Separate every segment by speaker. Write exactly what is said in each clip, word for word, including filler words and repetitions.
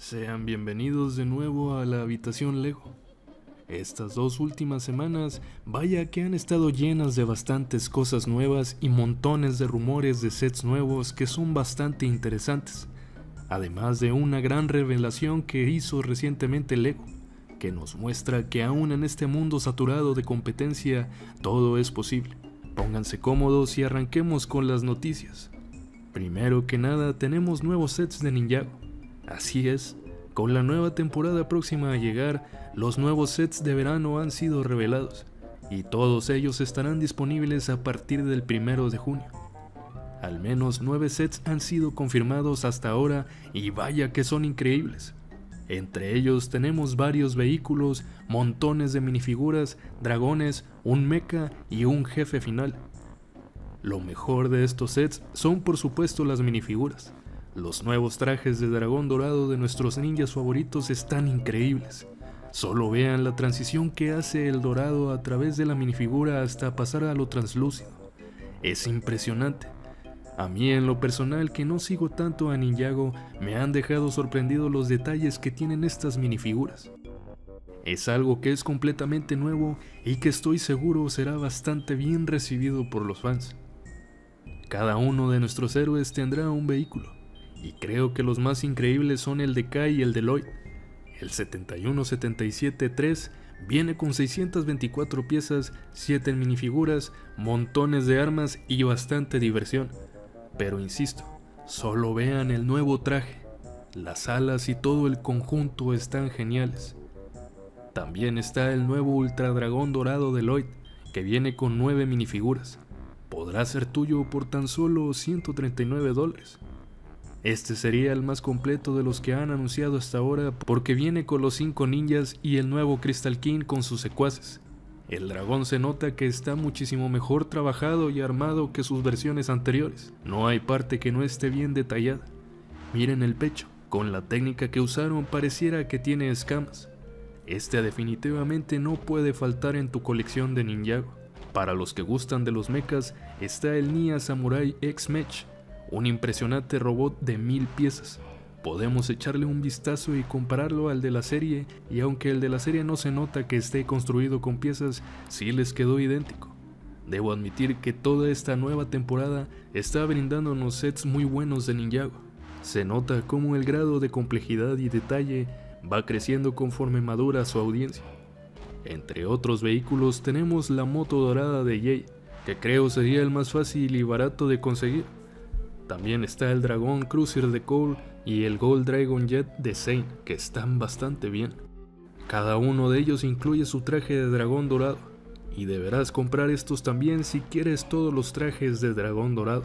Speaker 1: Sean bienvenidos de nuevo a la habitación Lego. Estas dos últimas semanas, vaya que han estado llenas de bastantes cosas nuevas y montones de rumores de sets nuevos que son bastante interesantes. Además de una gran revelación que hizo recientemente Lego, que nos muestra que aún en este mundo saturado de competencia, todo es posible. Pónganse cómodos y arranquemos con las noticias. Primero que nada, tenemos nuevos sets de Ninjago. Así es, con la nueva temporada próxima a llegar, los nuevos sets de verano han sido revelados, y todos ellos estarán disponibles a partir del primero de junio. Al menos nueve sets han sido confirmados hasta ahora y vaya que son increíbles. Entre ellos tenemos varios vehículos, montones de minifiguras, dragones, un mecha y un jefe final. Lo mejor de estos sets son por supuesto las minifiguras. Los nuevos trajes de dragón dorado de nuestros ninjas favoritos están increíbles. Solo vean la transición que hace el dorado a través de la minifigura hasta pasar a lo translúcido. Es impresionante. A mí en lo personal, que no sigo tanto a Ninjago, me han dejado sorprendido los detalles que tienen estas minifiguras. Es algo que es completamente nuevo y que estoy seguro será bastante bien recibido por los fans. Cada uno de nuestros héroes tendrá un vehículo, y creo que los más increíbles son el de Kai y el de Lloyd. El setenta y uno setenta y siete tres viene con seiscientas veinticuatro piezas, siete minifiguras, montones de armas y bastante diversión. Pero insisto, solo vean el nuevo traje. Las alas y todo el conjunto están geniales. También está el nuevo Ultra Dragón Dorado de Lloyd, que viene con nueve minifiguras. Podrá ser tuyo por tan solo ciento treinta y nueve dólares. Este sería el más completo de los que han anunciado hasta ahora porque viene con los cinco ninjas y el nuevo Crystal King con sus secuaces. El dragón se nota que está muchísimo mejor trabajado y armado que sus versiones anteriores. No hay parte que no esté bien detallada. Miren el pecho, con la técnica que usaron pareciera que tiene escamas. Este definitivamente no puede faltar en tu colección de Ninjago. Para los que gustan de los mechas está el Nia Samurai X-Mech, un impresionante robot de mil piezas. Podemos echarle un vistazo y compararlo al de la serie, y aunque el de la serie no se nota que esté construido con piezas, sí les quedó idéntico. Debo admitir que toda esta nueva temporada está brindándonos sets muy buenos de Ninjago. Se nota cómo el grado de complejidad y detalle va creciendo conforme madura su audiencia. Entre otros vehículos tenemos la moto dorada de Jay, que creo sería el más fácil y barato de conseguir. También está el Dragon Cruiser de Cole y el Gold Dragon Jet de Zane, que están bastante bien. Cada uno de ellos incluye su traje de dragón dorado, y deberás comprar estos también si quieres todos los trajes de dragón dorado.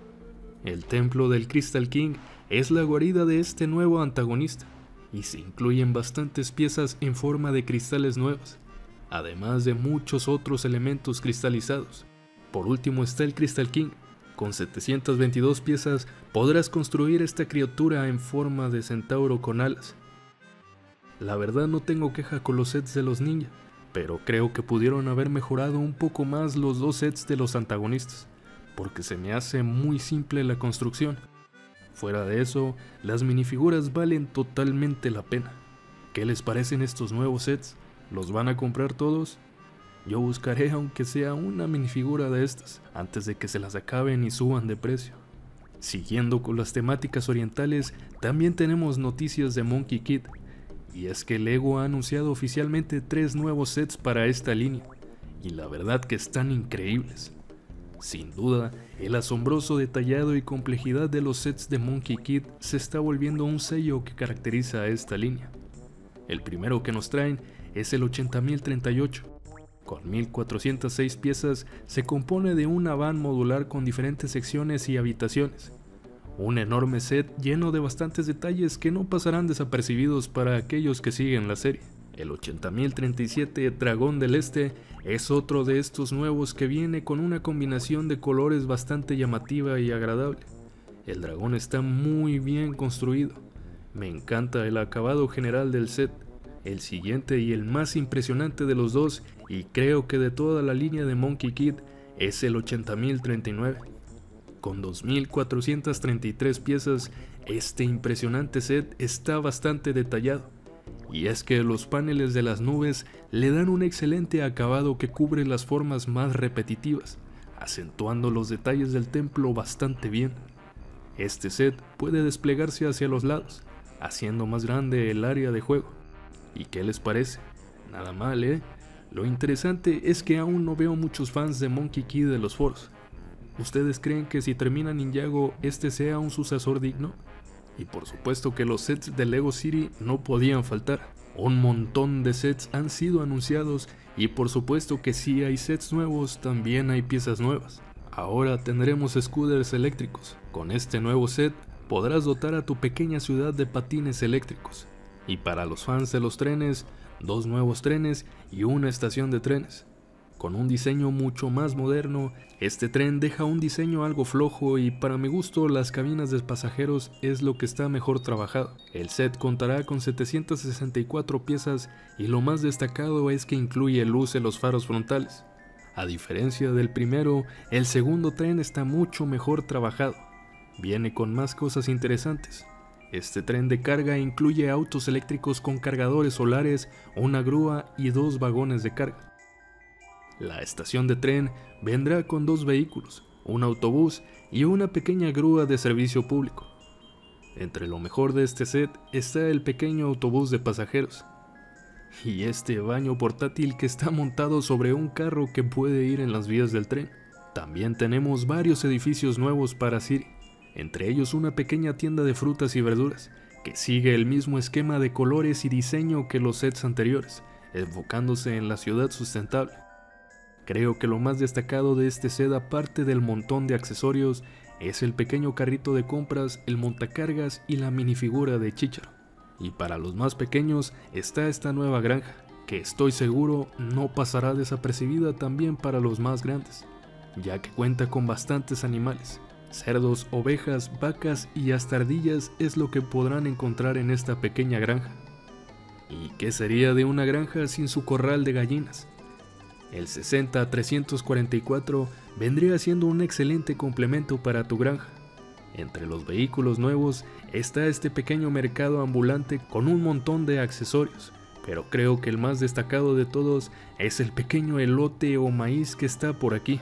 Speaker 1: El templo del Crystal King es la guarida de este nuevo antagonista, y se incluyen bastantes piezas en forma de cristales nuevos, además de muchos otros elementos cristalizados. Por último está el Crystal King. Con setecientas veintidós piezas podrás construir esta criatura en forma de centauro con alas. La verdad no tengo queja con los sets de los ninja, pero creo que pudieron haber mejorado un poco más los dos sets de los antagonistas, porque se me hace muy simple la construcción. Fuera de eso, las minifiguras valen totalmente la pena. ¿Qué les parecen estos nuevos sets? ¿Los van a comprar todos? Yo buscaré aunque sea una minifigura de estas, antes de que se las acaben y suban de precio. Siguiendo con las temáticas orientales, también tenemos noticias de Monkey Kid, y es que Lego ha anunciado oficialmente tres nuevos sets para esta línea, y la verdad que están increíbles. Sin duda, el asombroso detallado y complejidad de los sets de Monkey Kid se está volviendo un sello que caracteriza a esta línea. El primero que nos traen es el ochenta mil treinta y ocho. Con mil cuatrocientas seis piezas, se compone de una van modular con diferentes secciones y habitaciones. Un enorme set lleno de bastantes detalles que no pasarán desapercibidos para aquellos que siguen la serie. El ochenta mil treinta y siete Dragón del Este es otro de estos nuevos que viene con una combinación de colores bastante llamativa y agradable. El dragón está muy bien construido. Me encanta el acabado general del set. El siguiente y el más impresionante de los dos, y creo que de toda la línea de Monkey Kid, es el ochenta mil treinta y nueve. Con dos mil cuatrocientas treinta y tres piezas, este impresionante set está bastante detallado. Y es que los paneles de las nubes le dan un excelente acabado que cubre las formas más repetitivas, acentuando los detalles del templo bastante bien. Este set puede desplegarse hacia los lados, haciendo más grande el área de juego. ¿Y qué les parece? Nada mal, ¿eh? Lo interesante es que aún no veo muchos fans de Monkey Key de los foros. ¿Ustedes creen que si termina Ninjago este sea un sucesor digno? Y por supuesto que los sets de Lego City no podían faltar. Un montón de sets han sido anunciados y por supuesto que si hay sets nuevos, también hay piezas nuevas. Ahora tendremos scooters eléctricos. Con este nuevo set podrás dotar a tu pequeña ciudad de patines eléctricos. Y para los fans de los trenes, dos nuevos trenes y una estación de trenes. Con un diseño mucho más moderno, este tren deja un diseño algo flojo y para mi gusto las cabinas de pasajeros es lo que está mejor trabajado. El set contará con setecientas sesenta y cuatro piezas y lo más destacado es que incluye luz en los faros frontales. A diferencia del primero, el segundo tren está mucho mejor trabajado. Viene con más cosas interesantes. Este tren de carga incluye autos eléctricos con cargadores solares, una grúa y dos vagones de carga. La estación de tren vendrá con dos vehículos, un autobús y una pequeña grúa de servicio público. Entre lo mejor de este set está el pequeño autobús de pasajeros y este baño portátil que está montado sobre un carro que puede ir en las vías del tren. También tenemos varios edificios nuevos para City, entre ellos una pequeña tienda de frutas y verduras que sigue el mismo esquema de colores y diseño que los sets anteriores, enfocándose en la ciudad sustentable. Creo que lo más destacado de este set, aparte del montón de accesorios, es el pequeño carrito de compras, el montacargas y la minifigura de Chícharo. Y para los más pequeños está esta nueva granja, que estoy seguro no pasará desapercibida también para los más grandes, ya que cuenta con bastantes animales. Cerdos, ovejas, vacas y hasta ardillas es lo que podrán encontrar en esta pequeña granja. ¿Y qué sería de una granja sin su corral de gallinas? El sesenta trescientos cuarenta y cuatro vendría siendo un excelente complemento para tu granja. Entre los vehículos nuevos está este pequeño mercado ambulante con un montón de accesorios, pero creo que el más destacado de todos es el pequeño elote o maíz que está por aquí.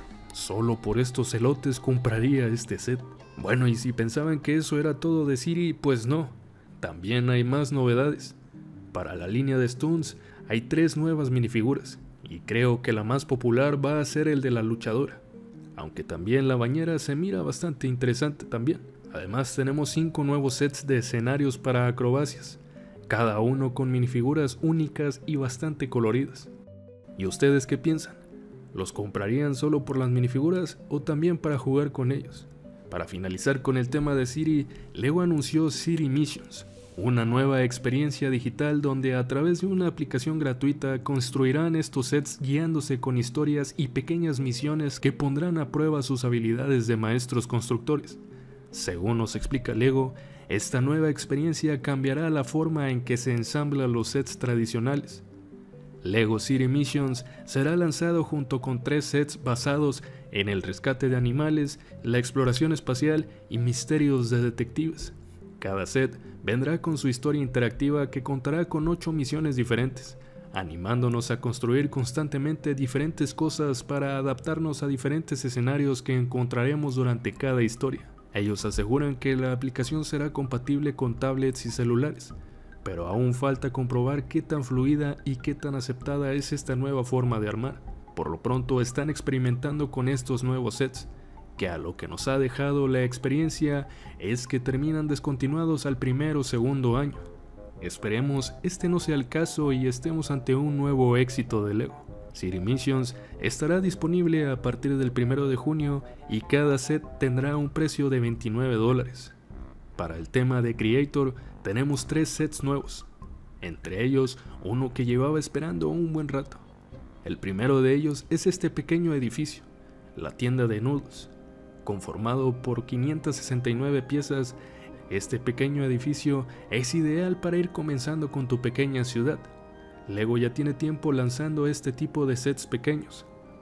Speaker 1: Solo por estos elotes compraría este set. Bueno, y si pensaban que eso era todo de City, pues no, también hay más novedades. Para la línea de Stones hay tres nuevas minifiguras. Y creo que la más popular va a ser el de la luchadora, aunque también la bañera se mira bastante interesante también. Además tenemos cinco nuevos sets de escenarios para acrobacias, cada uno con minifiguras únicas y bastante coloridas. ¿Y ustedes qué piensan? ¿Los comprarían solo por las minifiguras o también para jugar con ellos? Para finalizar con el tema de City, Lego anunció City Missions, una nueva experiencia digital donde a través de una aplicación gratuita construirán estos sets guiándose con historias y pequeñas misiones que pondrán a prueba sus habilidades de maestros constructores. Según nos explica Lego, esta nueva experiencia cambiará la forma en que se ensamblan los sets tradicionales. Lego City Missions será lanzado junto con tres sets basados en el rescate de animales, la exploración espacial y misterios de detectives. Cada set vendrá con su historia interactiva que contará con ocho misiones diferentes, animándonos a construir constantemente diferentes cosas para adaptarnos a diferentes escenarios que encontraremos durante cada historia. Ellos aseguran que la aplicación será compatible con tablets y celulares, pero aún falta comprobar qué tan fluida y qué tan aceptada es esta nueva forma de armar. Por lo pronto están experimentando con estos nuevos sets, que a lo que nos ha dejado la experiencia es que terminan descontinuados al primer o segundo año. Esperemos este no sea el caso y estemos ante un nuevo éxito de Lego. City Missions estará disponible a partir del primero de junio y cada set tendrá un precio de veintinueve dólares. Para el tema de Creator tenemos tres sets nuevos, entre ellos uno que llevaba esperando un buen rato. El primero de ellos es este pequeño edificio, la tienda de nudos. Conformado por quinientas sesenta y nueve piezas, este pequeño edificio es ideal para ir comenzando con tu pequeña ciudad. Lego ya tiene tiempo lanzando este tipo de sets pequeños,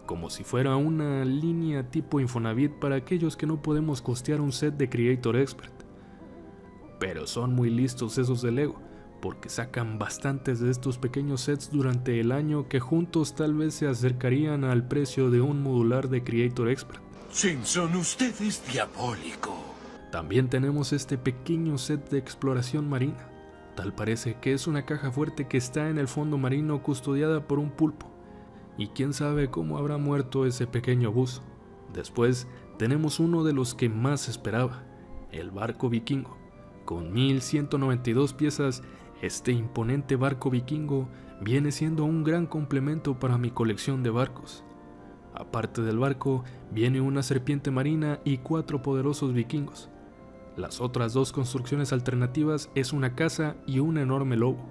Speaker 1: como si fuera una línea tipo Infonavit para aquellos que no podemos costear un set de Creator Expert. Pero son muy listos esos de Lego, porque sacan bastantes de estos pequeños sets durante el año que juntos tal vez se acercarían al precio de un modular de Creator Expert.
Speaker 2: Simpson, usted es diabólico.
Speaker 1: También tenemos este pequeño set de exploración marina. Tal parece que es una caja fuerte que está en el fondo marino custodiada por un pulpo. Y quién sabe cómo habrá muerto ese pequeño buzo. Después tenemos uno de los que más esperaba, el barco vikingo. Con mil ciento noventa y dos piezas, este imponente barco vikingo viene siendo un gran complemento para mi colección de barcos. Aparte del barco, viene una serpiente marina y cuatro poderosos vikingos. Las otras dos construcciones alternativas es una casa y un enorme lobo.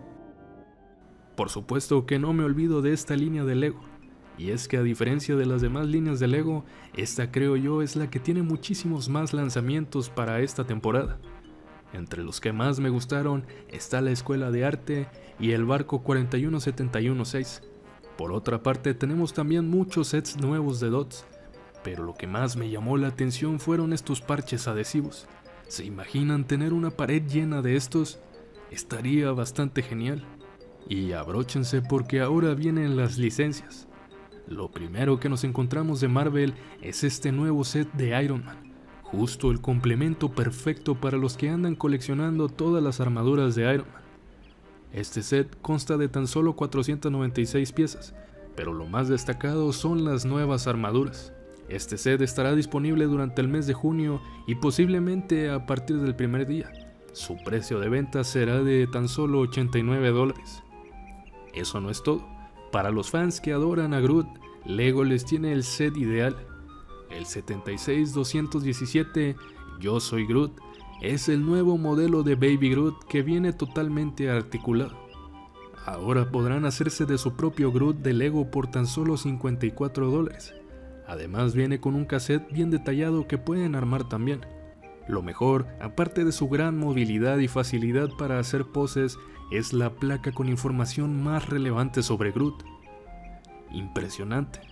Speaker 1: Por supuesto que no me olvido de esta línea de Lego, y es que a diferencia de las demás líneas de Lego, esta creo yo es la que tiene muchísimos más lanzamientos para esta temporada. Entre los que más me gustaron está la Escuela de Arte y el barco cuarenta y uno setenta y uno seis. Por otra parte tenemos también muchos sets nuevos de dots, pero lo que más me llamó la atención fueron estos parches adhesivos. ¿Se imaginan tener una pared llena de estos? Estaría bastante genial. Y abróchense porque ahora vienen las licencias. Lo primero que nos encontramos de Marvel es este nuevo set de Iron Man, justo el complemento perfecto para los que andan coleccionando todas las armaduras de Iron Man. Este set consta de tan solo cuatrocientas noventa y seis piezas, pero lo más destacado son las nuevas armaduras. Este set estará disponible durante el mes de junio y posiblemente a partir del primer día. Su precio de venta será de tan solo ochenta y nueve dólares. Eso no es todo. Para los fans que adoran a Groot, Lego les tiene el set ideal. El setenta y seis doscientos diecisiete Yo Soy Groot es el nuevo modelo de Baby Groot que viene totalmente articulado. Ahora podrán hacerse de su propio Groot de Lego por tan solo cincuenta y cuatro dólares. Además viene con un cassette bien detallado que pueden armar también. Lo mejor, aparte de su gran movilidad y facilidad para hacer poses, es la placa con información más relevante sobre Groot. Impresionante.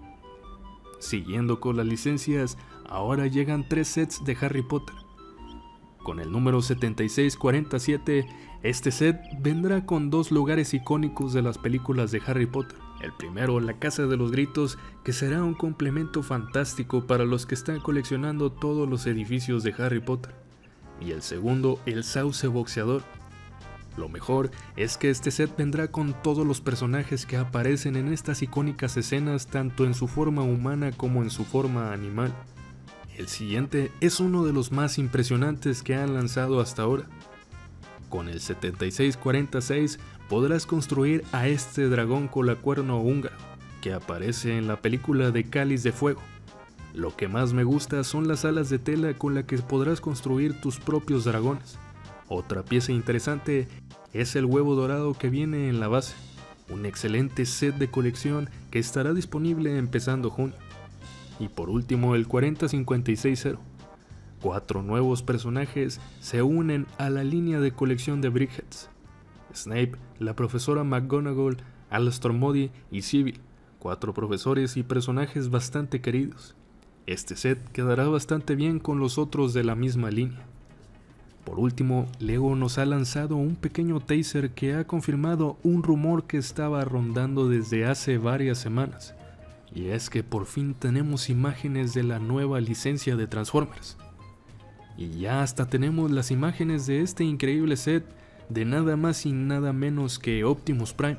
Speaker 1: Siguiendo con las licencias, ahora llegan tres sets de Harry Potter. Con el número setenta y seis cuarenta y siete, este set vendrá con dos lugares icónicos de las películas de Harry Potter. El primero, la Casa de los Gritos, que será un complemento fantástico para los que están coleccionando todos los edificios de Harry Potter. Y el segundo, el Sauce Boxeador. Lo mejor es que este set vendrá con todos los personajes que aparecen en estas icónicas escenas, tanto en su forma humana como en su forma animal. El siguiente es uno de los más impresionantes que han lanzado hasta ahora. Con el setenta y seis cuarenta y seis podrás construir a este dragón colacuerno húngaro, que aparece en la película de Cáliz de Fuego. Lo que más me gusta son las alas de tela con las que podrás construir tus propios dragones. Otra pieza interesante es el huevo dorado que viene en la base, un excelente set de colección que estará disponible empezando junio. Y por último el cuarenta cincuenta y seis cero. Cuatro nuevos personajes se unen a la línea de colección de Brickheads. Snape, la profesora McGonagall, Alastor Moody y Sybil, cuatro profesores y personajes bastante queridos. Este set quedará bastante bien con los otros de la misma línea. Por último, Lego nos ha lanzado un pequeño teaser que ha confirmado un rumor que estaba rondando desde hace varias semanas, y es que por fin tenemos imágenes de la nueva licencia de Transformers. Y ya hasta tenemos las imágenes de este increíble set de nada más y nada menos que Optimus Prime.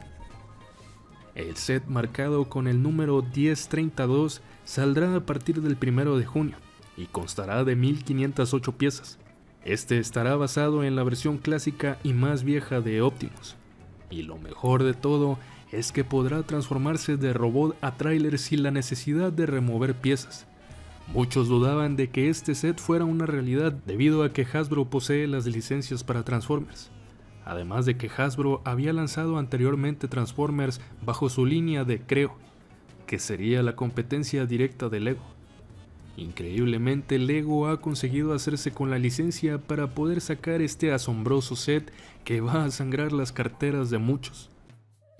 Speaker 1: El set marcado con el número diez treinta y dos saldrá a partir del primero de junio y constará de mil quinientas ocho piezas. Este estará basado en la versión clásica y más vieja de Optimus. Y lo mejor de todo es que podrá transformarse de robot a tráiler sin la necesidad de remover piezas. Muchos dudaban de que este set fuera una realidad debido a que Hasbro posee las licencias para Transformers. Además de que Hasbro había lanzado anteriormente Transformers bajo su línea de Creo, que sería la competencia directa de Lego. Increíblemente, Lego ha conseguido hacerse con la licencia para poder sacar este asombroso set que va a sangrar las carteras de muchos.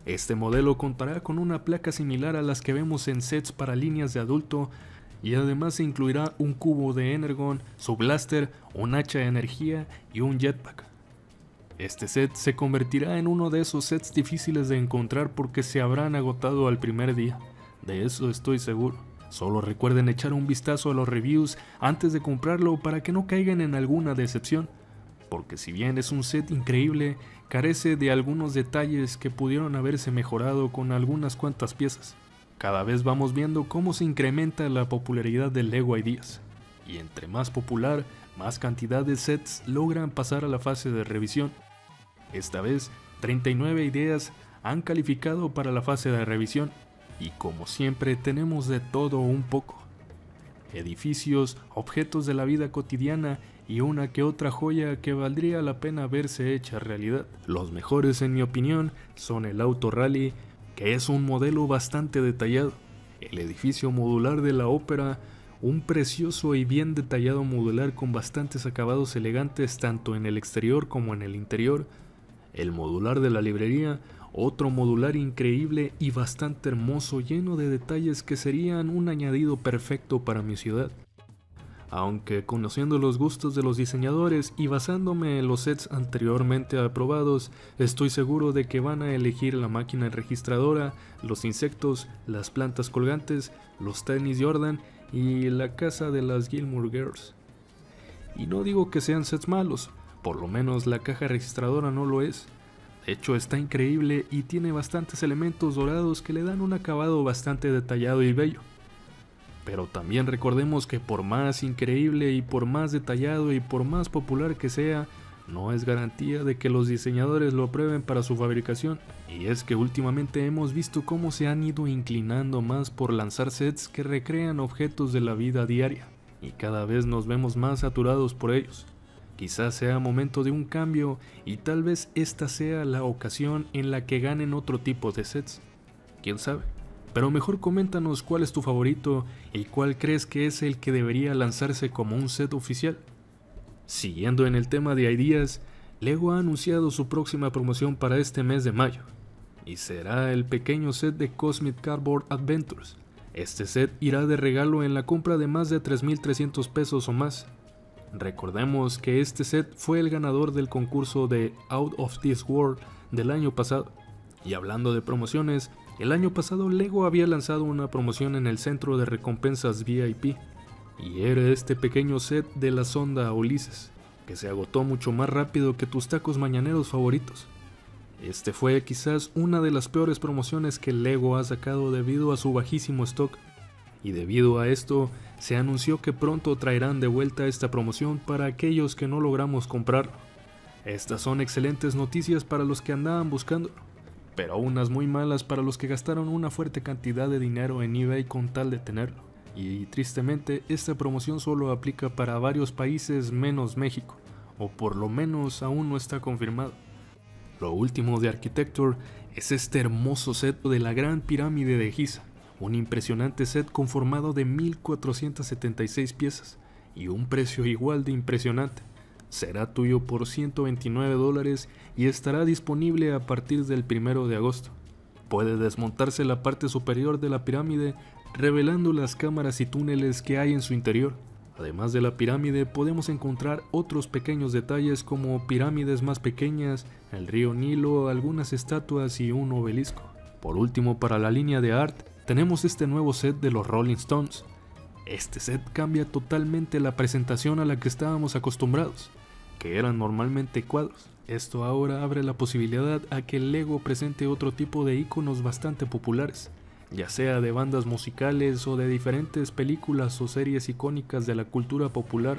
Speaker 1: Este modelo contará con una placa similar a las que vemos en sets para líneas de adulto y además se incluirá un cubo de Energon, su blaster, un hacha de energía y un jetpack. Este set se convertirá en uno de esos sets difíciles de encontrar porque se habrán agotado al primer día, de eso estoy seguro. Solo recuerden echar un vistazo a los reviews antes de comprarlo para que no caigan en alguna decepción, porque si bien es un set increíble, carece de algunos detalles que pudieron haberse mejorado con algunas cuantas piezas. Cada vez vamos viendo cómo se incrementa la popularidad del LEGO Ideas, y entre más popular, más cantidad de sets logran pasar a la fase de revisión. Esta vez, treinta y nueve ideas han calificado para la fase de revisión, y como siempre tenemos de todo un poco. Edificios, objetos de la vida cotidiana y una que otra joya que valdría la pena verse hecha realidad. Los mejores en mi opinión son el Auto Rally, que es un modelo bastante detallado, el edificio modular de la ópera, un precioso y bien detallado modular con bastantes acabados elegantes tanto en el exterior como en el interior, el modular de la librería, otro modular increíble y bastante hermoso lleno de detalles que serían un añadido perfecto para mi ciudad. Aunque conociendo los gustos de los diseñadores y basándome en los sets anteriormente aprobados, estoy seguro de que van a elegir la máquina registradora, los insectos, las plantas colgantes, los tenis Jordan y la casa de las Gilmore Girls. Y no digo que sean sets malos, por lo menos la caja registradora no lo es. De hecho está increíble y tiene bastantes elementos dorados que le dan un acabado bastante detallado y bello. Pero también recordemos que por más increíble y por más detallado y por más popular que sea, no es garantía de que los diseñadores lo aprueben para su fabricación. Y es que últimamente hemos visto cómo se han ido inclinando más por lanzar sets que recrean objetos de la vida diaria, y cada vez nos vemos más saturados por ellos. Quizás sea momento de un cambio y tal vez esta sea la ocasión en la que ganen otro tipo de sets. ¿Quién sabe? Pero mejor coméntanos cuál es tu favorito y cuál crees que es el que debería lanzarse como un set oficial. Siguiendo en el tema de ideas, LEGO ha anunciado su próxima promoción para este mes de mayo, y será el pequeño set de Cosmic Cardboard Adventures. Este set irá de regalo en la compra de más de tres mil trescientos pesos o más. Recordemos que este set fue el ganador del concurso de Out of This World del año pasado. Y hablando de promociones, el año pasado LEGO había lanzado una promoción en el centro de recompensas V I P, y era este pequeño set de la sonda Ulises, que se agotó mucho más rápido que tus tacos mañaneros favoritos. Este fue quizás una de las peores promociones que LEGO ha sacado debido a su bajísimo stock, y debido a esto se anunció que pronto traerán de vuelta esta promoción para aquellos que no logramos comprarlo. Estas son excelentes noticias para los que andaban buscándolo, pero unas muy malas para los que gastaron una fuerte cantidad de dinero en eBay con tal de tenerlo. Y tristemente esta promoción solo aplica para varios países menos México, o por lo menos aún no está confirmado. Lo último de Architecture es este hermoso set de la Gran Pirámide de Giza, un impresionante set conformado de mil cuatrocientas setenta y seis piezas y un precio igual de impresionante. Será tuyo por ciento veintinueve dólares y estará disponible a partir del primero de agosto. Puede desmontarse la parte superior de la pirámide revelando las cámaras y túneles que hay en su interior. Además de la pirámide podemos encontrar otros pequeños detalles como pirámides más pequeñas, el río Nilo, algunas estatuas y un obelisco. Por último, para la línea de art, tenemos este nuevo set de los Rolling Stones. Este set cambia totalmente la presentación a la que estábamos acostumbrados, que eran normalmente cuadros. Esto ahora abre la posibilidad a que LEGO presente otro tipo de iconos bastante populares, ya sea de bandas musicales o de diferentes películas o series icónicas de la cultura popular.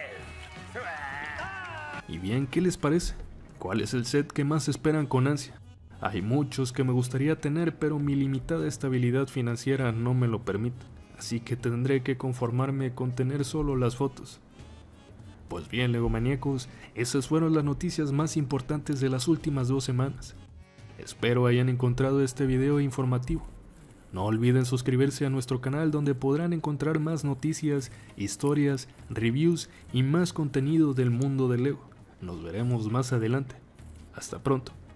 Speaker 1: Y bien, ¿qué les parece? ¿Cuál es el set que más esperan con ansia? Hay muchos que me gustaría tener, pero mi limitada estabilidad financiera no me lo permite, así que tendré que conformarme con tener solo las fotos. Pues bien, legomaníacos, esas fueron las noticias más importantes de las últimas dos semanas. Espero hayan encontrado este video informativo. No olviden suscribirse a nuestro canal donde podrán encontrar más noticias, historias, reviews y más contenido del mundo de LEGO. Nos veremos más adelante. Hasta pronto.